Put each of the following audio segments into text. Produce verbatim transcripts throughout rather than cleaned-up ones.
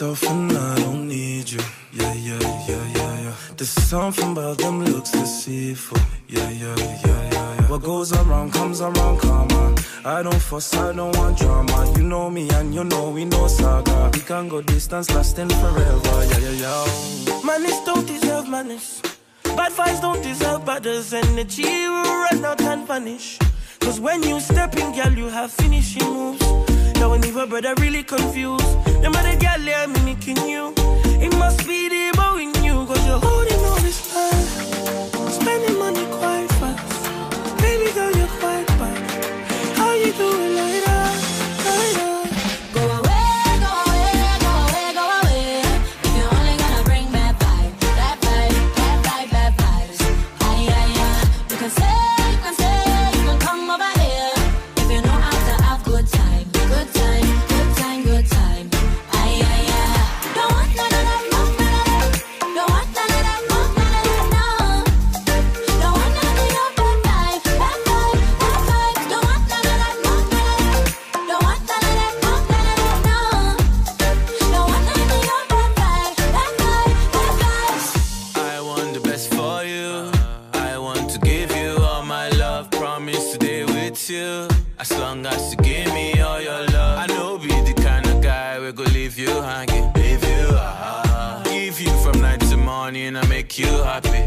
myself and I don't need you. Yeah, yeah, yeah, yeah, yeah. There's something about them looks deceitful. Yeah, yeah, yeah, yeah, yeah. What goes around comes around, come on. I don't fuss, I don't want drama. You know me and you know we know saga. We can go distance lasting forever. Yeah, yeah, yeah. Manners don't deserve manners. Bad vibes don't deserve badders. Energy will run out and vanish. Cause when you step in, girl, you have finishing moves. Now when even brother really confused. The mother girl, they're mimicking you. It must be the bow in you. Cause you're holding all this time, spending money quite fast. Baby girl, you're quite bad. How you doing like that? Like that? Go away, go away, go away, go away. If you're only gonna bring bad vibe, bad vibe, bad vibe, bad vibes. Aye, aye, aye. You can say, you can say, you can come over here. If you know how to have good time, good time, good time, good time. Aye, aye, aye. Don't want none of that, no, none of that. Don't want none of that, no, none of that, no. Don't want none of your bad vibe, bad vibe, bad vibes. Don't want none of that, no, none of that. Don't want none of that, no, none of that, no. Don't want none of your bad vibe, bad vibe, bad vibes. I want the best for you. I want to give you all my love. Promise to stay with you as long as you give me all your love. I know be the kind of guy we go leave you hanging, leave you, ah, give you from night to morning and make you happy.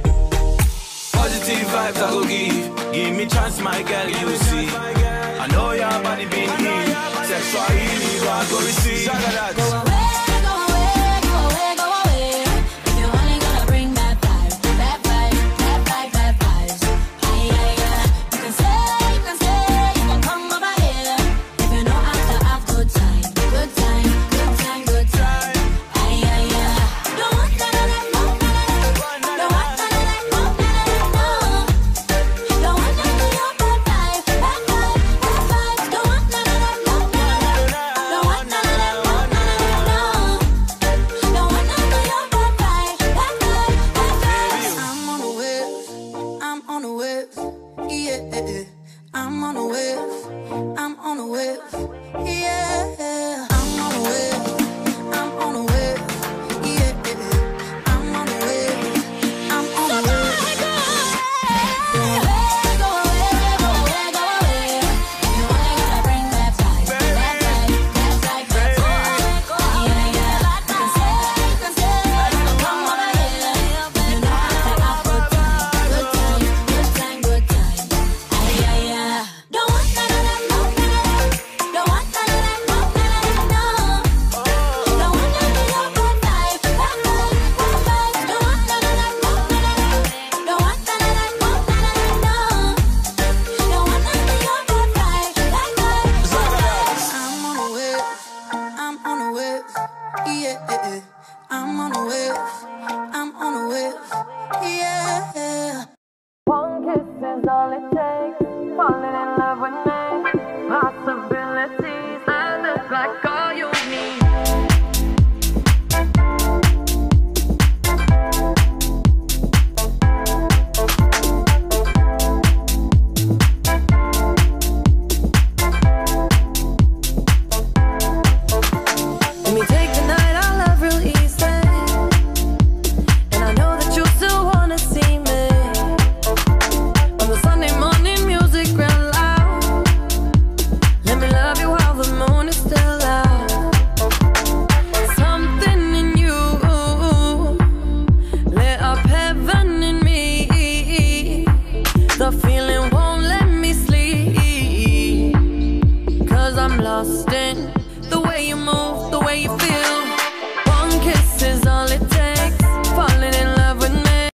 Positive vibes I go give, give me chance, my girl, you see. I know your body been need, sexual healing, I go receive. Go away, go away, go away, go away. If you're only gonna bring bad vibe, bad vibe, bad vibe, bad vibes. Aye, aye, aye. You can say, you can say, you can come over here. If you know how to have good time, good time, good time, good time. Aye, aye, aye. Don't want none of that, no, none of that. Don't want none of that, no, none of that, no. Don't want none of your bad vibe, bad vibe, bad vibes. Don't want none of that, no, none of that. Don't want none of that, no, none of that, no. Don't want none of your bad vibe, bad vibe, bad vibes. I'm on a wave, I'm on a wave, yeah. I'm on a wave, I'm on a wave, yeah. I'm on a wave, I'm on a wave, yeah. I'm on a wave, I'm on a wave. Go away, go away, go away, go away. If you only gonna bring bad vibes, bad vibe, bad vibe, bad vibes. Yeah, yeah. You can say, you can say, you can come over here. You know how to have good time, good time, good time, good time. Aye, aye, aye. Don't want none of that, no, none of that. Don't want none of that, no, none of that, no. Don't want none of your bad vibe, bad vibe, bad vibes. Don't want none of that, no, none of that. Don't want none of that, no, none of that, no. Don't want none of your bad vibe, bad vibe, bad vibes. I'm on a wave, I'm on a wave, yeah. I'm on a wave, I'm on a wave, yeah. One kiss is all it takes. Falling in love with me. Possibilities that look like all you need. Let me take the night, I love real easy. And I know that you still wanna see me. On the Sunday morning, music real loud. Let me love you while the moon is still out. Something in you lit up heaven in me. The feeling won't let me sleep. Cause I'm lost in the way you move, the way you feel. One kiss is all it takes.